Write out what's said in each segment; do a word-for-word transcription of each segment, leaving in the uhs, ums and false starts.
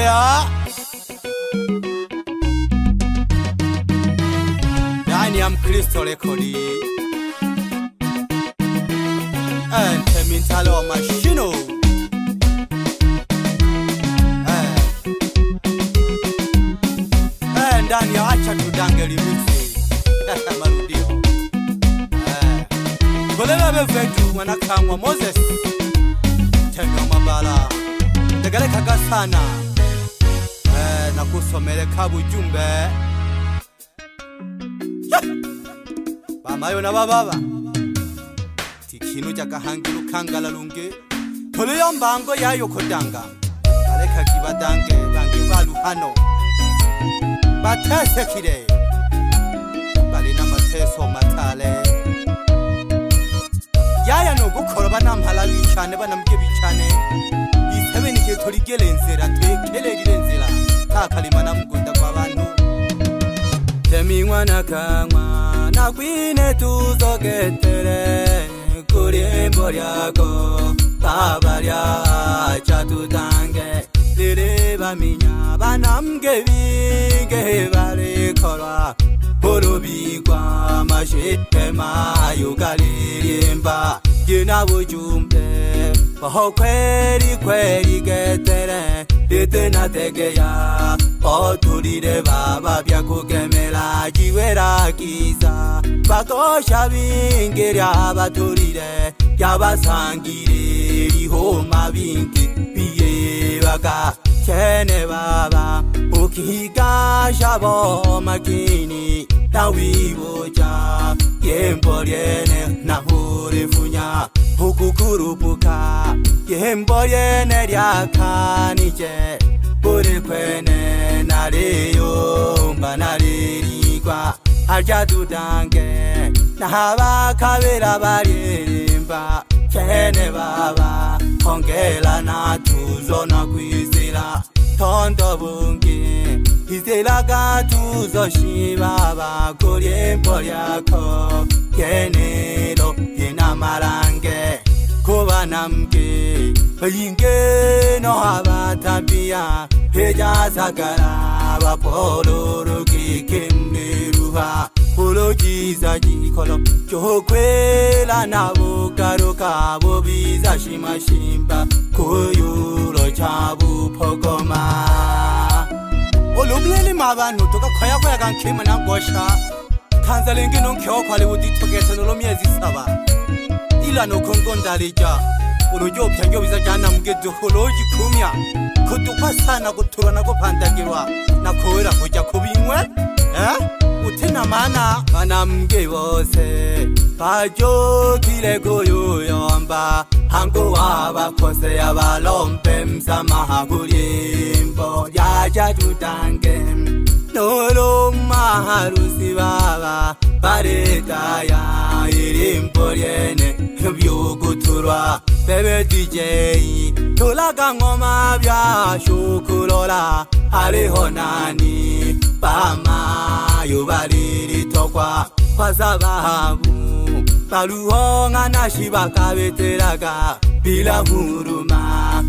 ya Dani ya Mkristo rekodi Ntemi Ntale Omashinu Ndani ya Acha Tudange remixi marudio Kolele bevetu mwanakangwa Moses Tendo mabala Tegele kaga sana na kusomele kabu jumbe Bamayo na bababa Tikinu jaka hangiru kangala lunge Toliyo mbango ya yokodanga Kaleka kibadange bange balu hano Batese kide Balina mateso matale Yaya no gukora banampala bicane banambye bicane Isebe nike tori gelenzera tekele girenzera Takalima namugunda kwa bantu Ntemi mwana kamwa Nakwine tuzogetere Kurimbo lyako Baba lya Acha Tudange Lele baminya banamge bige barikorwa Urubigwa mashite mayugalirimba Gina bujumbe Baho kweri kweri getere Lite na tegeya Oturire baba bya kugemela Jiwera kiza Bakosha bingira baturire Yabasangire Lihoma bingi Biye baka Chene baba Ukiga shabo makini Na wiboja Yembo liene na hurefunya Hukukurupuka Yembo liene liaka nije Bure kwene nariyo Mba naririgwa Acha Tudange Na haba kabira baririmba Chene baba Hongela na tuzo na kwizira Tondo bungi Izela gatuzo shibaba Kuryembo lyako Yenero Yena marange Kuba namge Yinge no habatabia Heja sagara Bapoloro kikeneruha Polo jiza jikolo Chokwela na bukaruka Bobiza shima shimba Kuyulo chabu pokoma Olumleli mabanu Toka kwaya kwaya kankima na ngosha Kanzalengi nunkyo kwali uditogeta nolomiezi saba Ila nukongondalija Urujo pyanjo biza jana mgedu Holoji kumya Kutukwa sana kutura na kupandagirwa Na kuwira kuja kubingwe Eh? Utina mana Manamge bose Bajo kile kuyuyomba Hangu waba kose ya balompe Msamaha kurimbo Acha Tudange Nolo maharusi baba Bareta ya irimbo liene Vyukuturwa Bebe D J Tulaga ngoma bya shukulola Hariho nani Bama yubariri tokwa Kwa sababu Baluhonga na shiba kabeteraga Bila huruma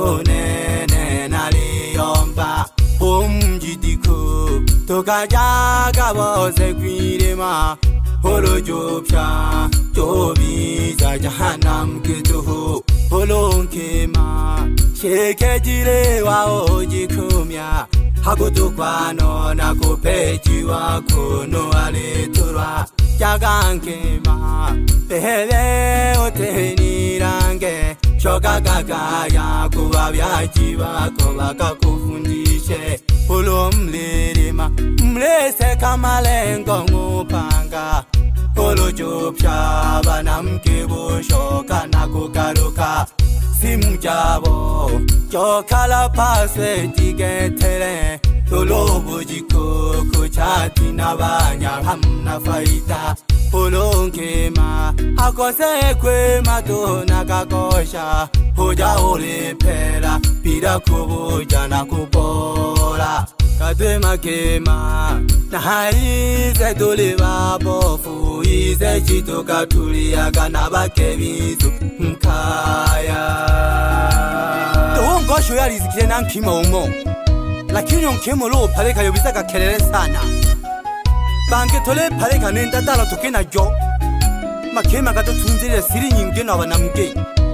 Nonene naliyomba Omjidiko Toka jaga bose kwirema Holo jopsha Jobiza jahanam kituhu Holo nkema Sheke jire wa ojikumya Hakutukwano na kupeji wako no aliturwa Jagankema Pehele otenirange Shoka kakaya kubabyaji wako wakakufundishe Ulo mlirima Mlese kamalengo ngupanga Ulo jopsha banamkibu shoka na kukaruka Simu jabo Chokala paswe tigetere Tolo bujiko kuchati na banya hamna faida Ulo nkema Akose kwe matuna kakosha Hoja ule pera Pira kubuja na kubola Kadwe makema Na haize dole babofu Ize chito katulia Kanaba kebizu Mkaya Tohongo shoya rizikire na nkima umo lakini onkemo lo paleka yobisaka kelele sana bange tole paleka nenda dala tokena jo makema gato tunzire siri nyinge na banamge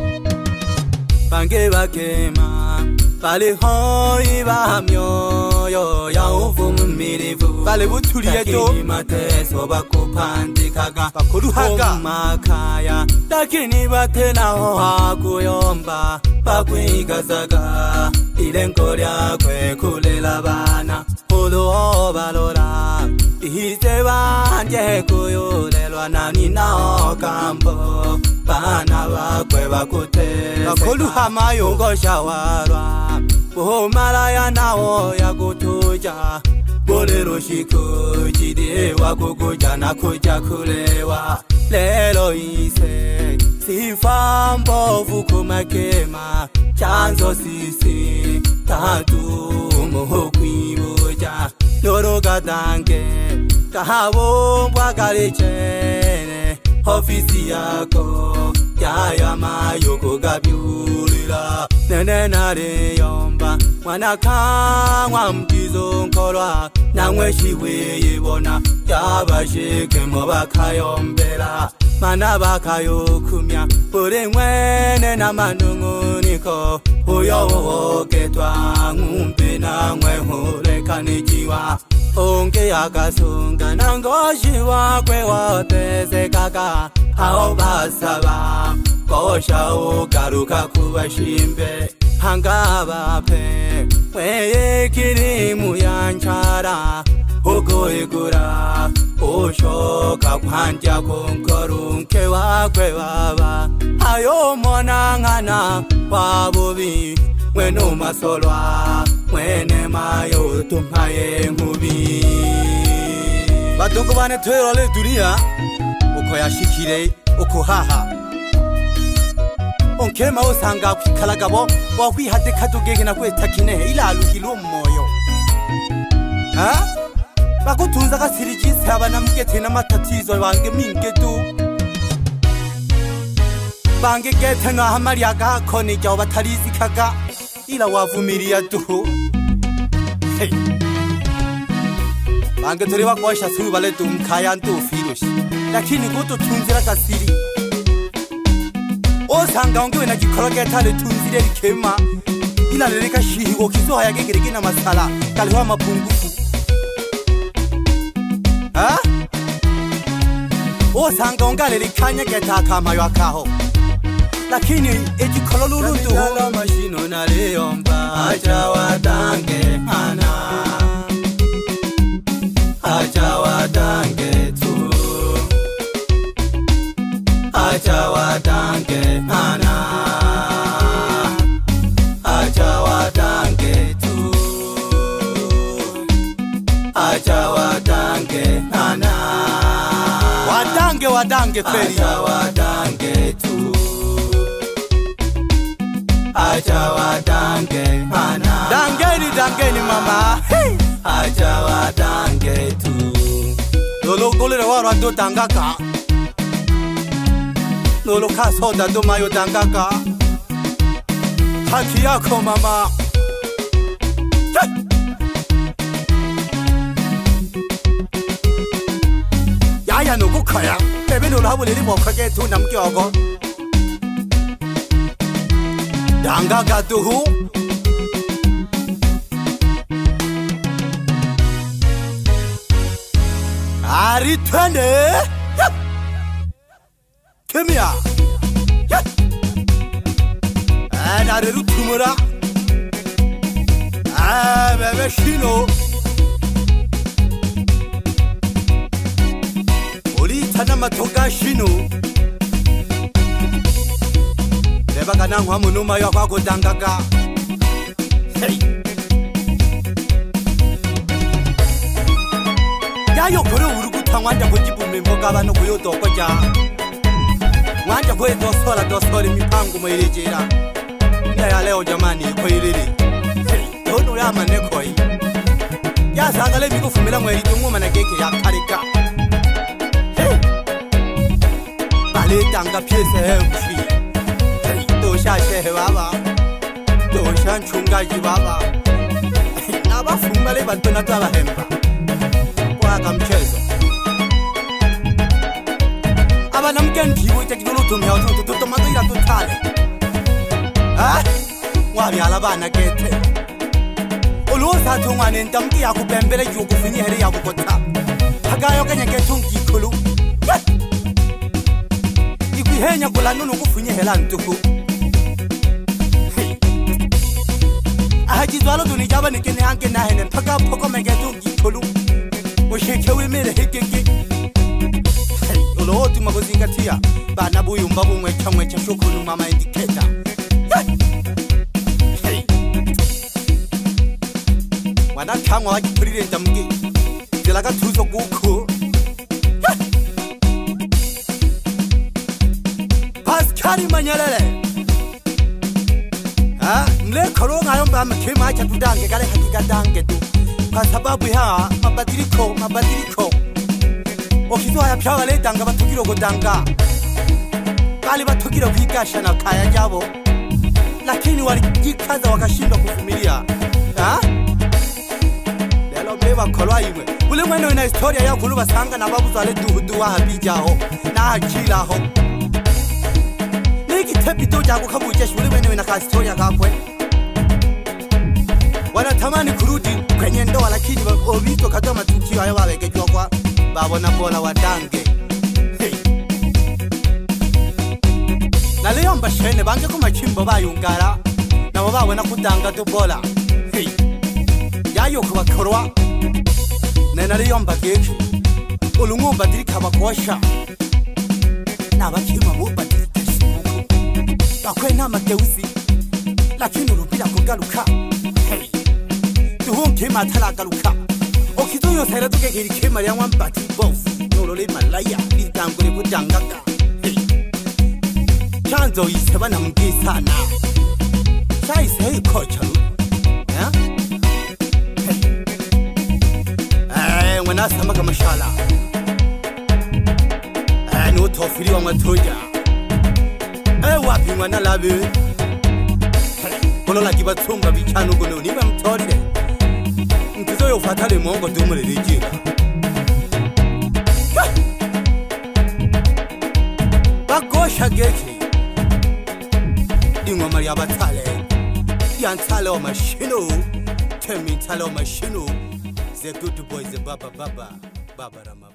bange bakema bale hoi bamyo yo ya uvumirivu bale butuliye to mateso bakupandikaga bakuruhaga makaya lakini batena ho hakuyomba bakwigazaga ilengo lyakwe kulela bana olo balora ihise banje kuyolelwa nani nao kambo bana bakwe bakutese bakuluhamayo ngoshawarwa buhumalaya nawo yakutuja bolero shiko jide wakukuja na kuja kulewa lelo ise sifambo vukumakema chanzo sisi tatu muhukwibuja loroga dange kahabombwa galicene ofisi yako yaya mayo kugabyulira nene nare yomba mwana kangwa mtizo nkolwa namwe shiweyibona yabashike mo bakayombera mana bakayokumya buri mwene na manunguniko uyo woketwa ngumbi namwe hurekanijiwa onge akasunga nangoshi wakwe wotezekaka hao basaba kosha ugaruka kubashimbe hangabape weye kirimu yanchara ugoigura ushoka kwanja kunkorunke wakwe baba ayo monangana wabubi mwenu masolwa mwene mayo tumpaye nkubi batongo bane twero le dunia uko yashikire uko haha onkema osanga kwikalagabo wakwihate kadugege na kwetakine ilaluhilo moyo ha bakutunza kasirigisi abana mugete na matatizo bange mingetu bange gete na hamari agakoni jya batarizi kaga ila wavumiriya tu hey bange turi bakwasha subale tumkaya ntu firushi lakini goto tunzira kasiri osanga ongewe na gikoroge tale tunzire rikema ila lereka shihigo kizoha yagegerege na masala kaliho amapungufu ha osanga ongale likanya getaka mayo akaho lakini ejikololulu tu Omashinu naliyomba acha wadange ana acha wadange tu acha wadange ana acha wadange tu acha wadange ana wadange wadange feri acha wadange tu acha wadange ana dangeni dangeni mama hey acha wadange tu lolo golere waro ndo dangaka lolo kasoda ndo mayo dangaka haki yako mama hey! yaya no gukaya bebe no habuliri bokage tu namkyogo dangaka tu ari twende kemia ana rutumura ah bebe shino oli tana matoga shino leba kana ngwa munuma yo kwa kudangaka hey yayo kore uruguta mwanja kujibume mboga bano kuyotoko ja mwanja kwe dosola dosola mipango mwelejera ya leo jamani ko iriri tono ya maneko yi ya sangale biko fumela mweli tungu manageke ya karika bale tanga piese mfi do sha she baba do sha chunga ji baba na abafumba le bantu natwabahemba kwaka mchezo abana mkendiwe teknolotumya utototomadoira tutale ah wabyala bana gete ulusa thongwane ntamki yakubembele yokufinyehere yakukota hagayo kanye getungi khulu ikwihenya kulano nokufinyehela ntuku ahajizwalo duni jaba nikene hanke nahene phaka phoko megetungi khulu oshekhe wemele hekeke ulotu magozingatia bana buyumba bumwe chamwe cha shukulu mama indicator wana kangwa wajipurire ntamgi zilaka tuzo kuku Paskari manyelele ha mle koronga yomba mkema cha tudange kale hakika dange tu kwa sababu ya mabadiliko mabadiliko okizoa ya pyawa le danga batugiro godanga bali batugiro kwigasha na kaya jabo lakini walijikaza wakashindwa kuvumilia ha lelo mleva kolwa iwe ule mwene ina historia ya kuluba sanga na babu zale duhudu wa habijaho na akilaho niki tepi doja kukabuje ule mwene ina ka historia kakwe wanatamani kurudi kwenye ndoa lakini obito kadoma tukio ayo babegejwa kwa babona bola wadange hey. Na leo mbashene bange ko machimbo bayungara nabo babona kudanga to bola hey. Yayo kubakorwa nena leo mbageke ulungumba dirika bakosha nabakima bo badirika bakwe na mateuzi lakini urubira kugaruka hey. Tuhunke matala garuka okizoyo sera tuke kirike mariya mwambati bof nolole malaya bitangure kudangaga hey chanzo iseba namgisana sai sei kocha ya eh wana samba kama shala eh no tofiri wa matoja eh wapi mwana labe kolola kibatsumba bichano gono niba mtorire Nkizoyo fatale mongo dumulele jira Bagosha geki Ingoma ya batale Ya Ntale Omashinu Ntemi Ntale Omashinu The good boys the baba baba Baba rama